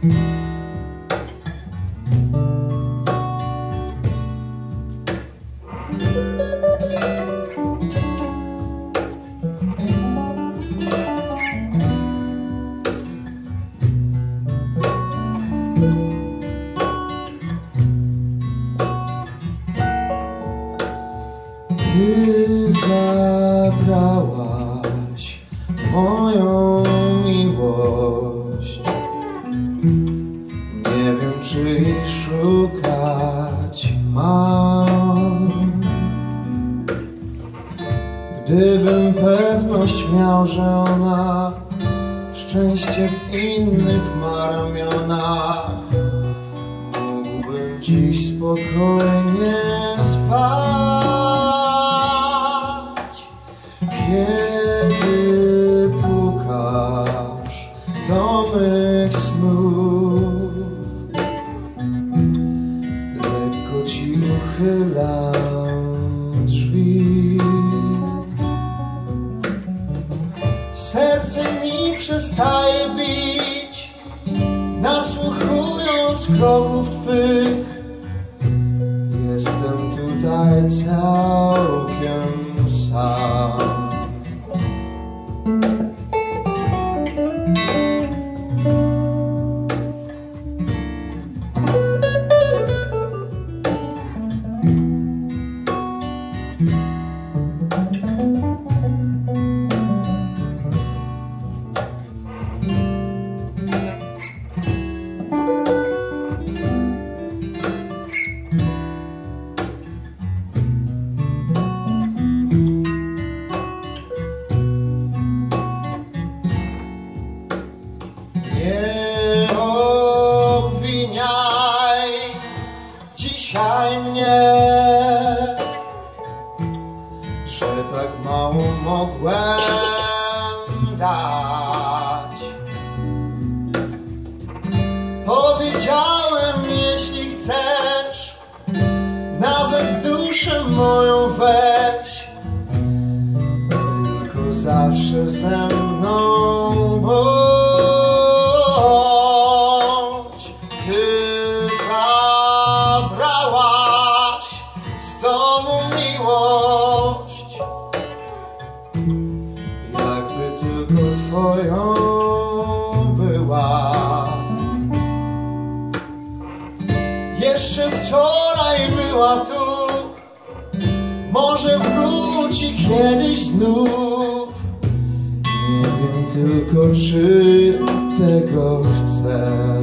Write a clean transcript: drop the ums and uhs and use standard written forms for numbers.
Ty zabrałaś moją miłość. Nie wiem, czy jej szukać mam. Gdybym pewność miał, że ona szczęście w innych ma ramionach, mógłbym dziś spokojnie spać. Kiedy pukasz do mych snów, lekko ci uchylam drzwi. Serce mi przestaje bić, nasłuchując kroków twych. Jestem tutaj całkiem sam. Nie obwiniaj dzisiaj mnie, że tak mało mogłem dać. Powiedziałem, jeśli chcesz, nawet duszę moją weź, tylko zawsze ze mną bądź. Zabrałaś z domu miłość, jakby tylko twoją była. Jeszcze wczoraj była tu, może wróci kiedyś znów. Nie wiem tylko, czy tego chcę.